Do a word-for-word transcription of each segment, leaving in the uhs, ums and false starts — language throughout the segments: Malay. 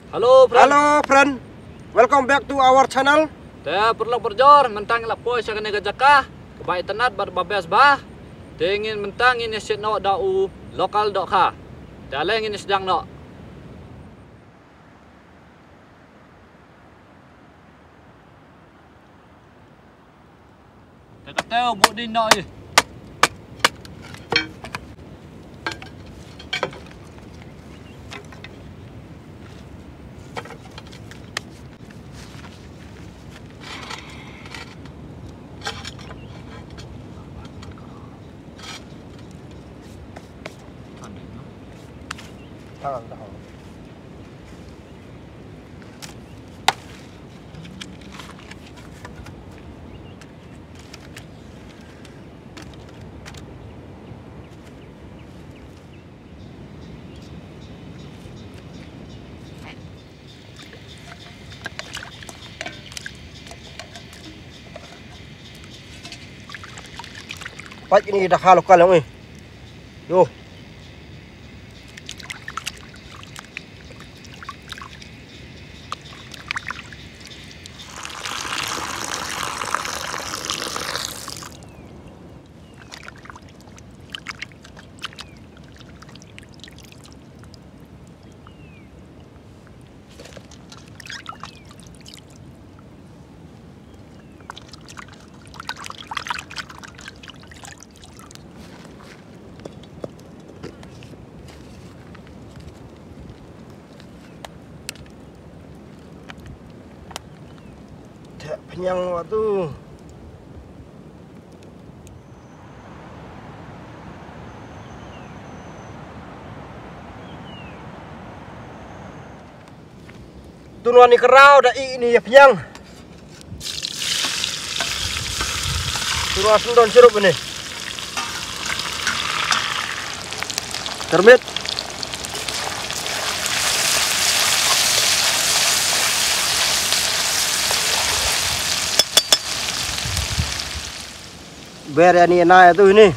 Halo friend. Halo friend. Welcome back to our channel. Saya perlu berjor mentang lapoi saya kena gajakah. Kebaik tenat bar babes bah. Tengin mentang ini sit no dau lokal dok ha. Daleng ini sedang no. Tak tahu bu din no je. Tangan dah. Baik ini dah hal lokal yang ni. Yo. Penyang waktu tunuan ni kerau dah ini ya penyang tunuan sendon sirup ini termit ber ya ni na itu ini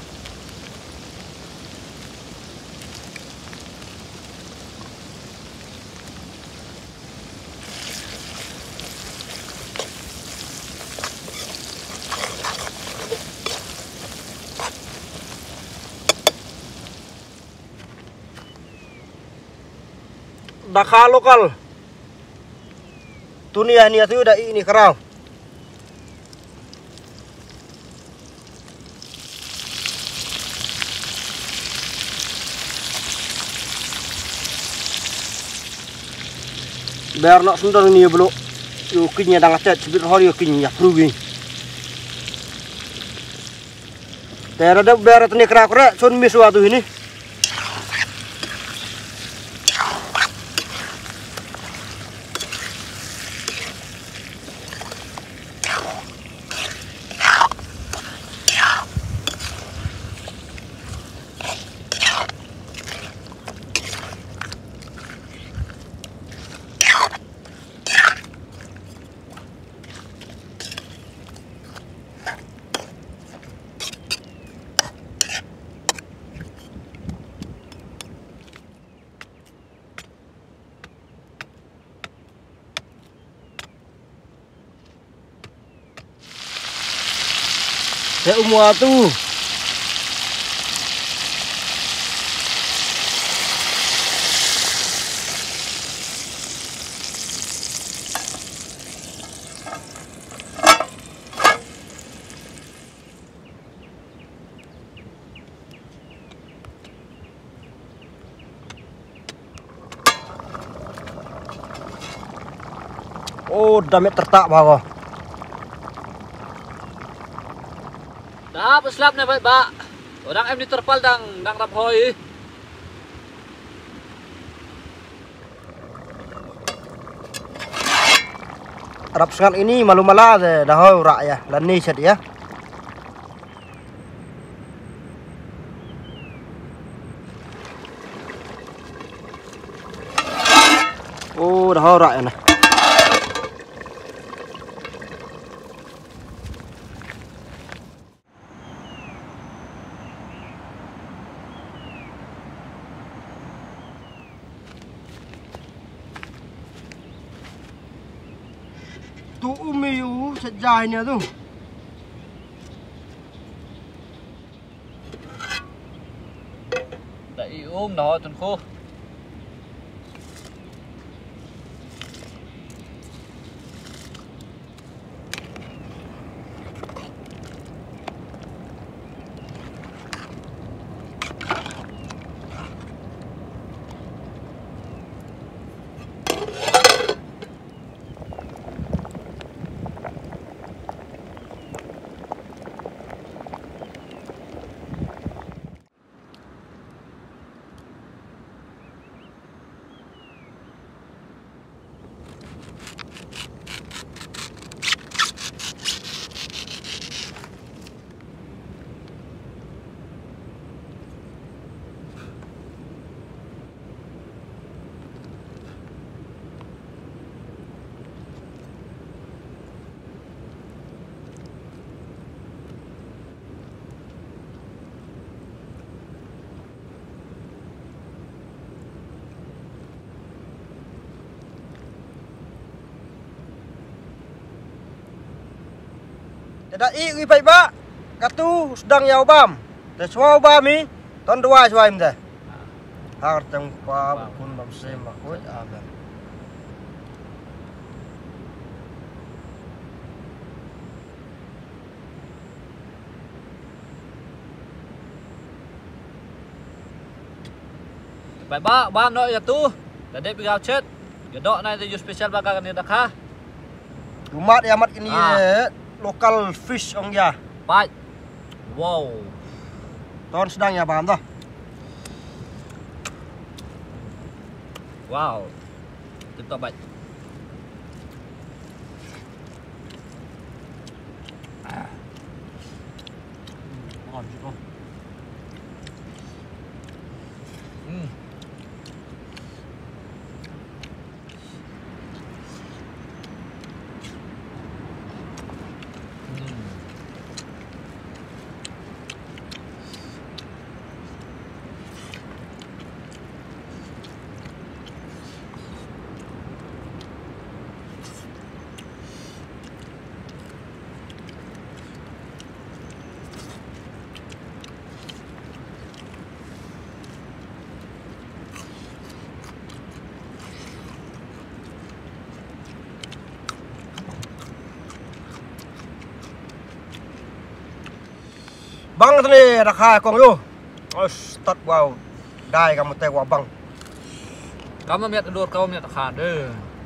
dakha lokal tunia ni itu dah ini kerau biar nak sendal ni belum yukinya dah ngacet sebut hari yukinya prugi daerah dah biar tu ni kerak kerak sun miswa tu ini ya umur tu oh damit tertak bawa Dah peslap ni baik bak. Orang em di terpal dang dang rap hoi. Arab sekarang ini malu malah dah hoi rak ya lani set ya oh dah hoi rak ya nah tu umi u sejahnya tu. Đã Iong đó tuần khô. Tidak i wi pai ba. Katu sedang ya bam. Te semua bam ni ton dua suai mte. Har tang pa pun bam se ma ko aben. Phải ba ba nội ya tu. Đã đẹp bị gạo chết. Cái độ này thì special ba cái này đã khá. Umat ya mat ini Ah. local fish ong ya. Baik. Wow. Ton sedang ya bam toh. Wow. Tiếp tục baik. À. Ngon chứ không? Ừ. Bang ni rakha kong yo. Os tot wow. Dai kamu te wa bang. Kamu miat dur kamu miat khan deh.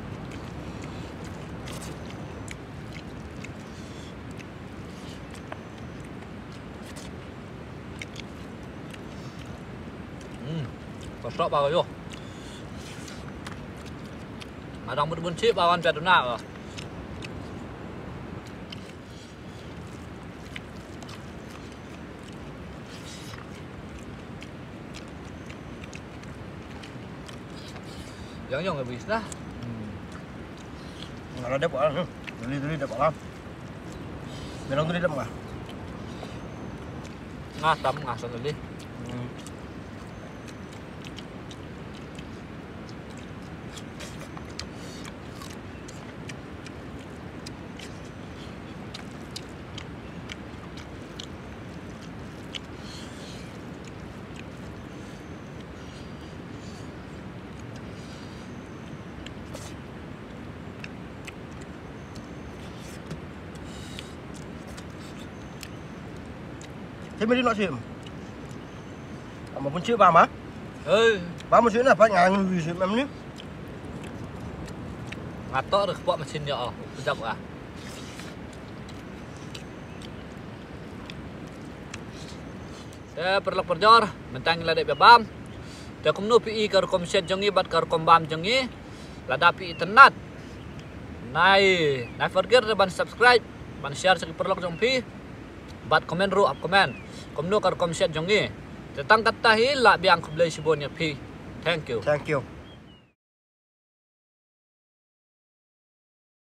Hmm. Kosok bawa yo. Madang berbun chip bawan peduna ke. Yang yang habis dah. Nggak ada apa lah. Duli duli dapat lah. Belum duli dapat. Ngah tam ngah sana deh. Thế mới đi nói chuyện. Mà muốn chữa bà má. Ừ. Bà muốn chuyện là phải ngài người chuyện em nhé. Ngatok dah buat mesin dia. Sedap ah. Saya perlu perjor, mentang la dek bam. Dia kumnu pi kar komisen jongi bat kar kombam jongi. Lada pi tenat. Nai, nai forget ban subscribe, ban share segi perlu jong pi. Bat komen ru up komen. Kumnu kar komisen jongi. Tetang kata hi la biang kublai sibonnya pi. Thank you. Thank you.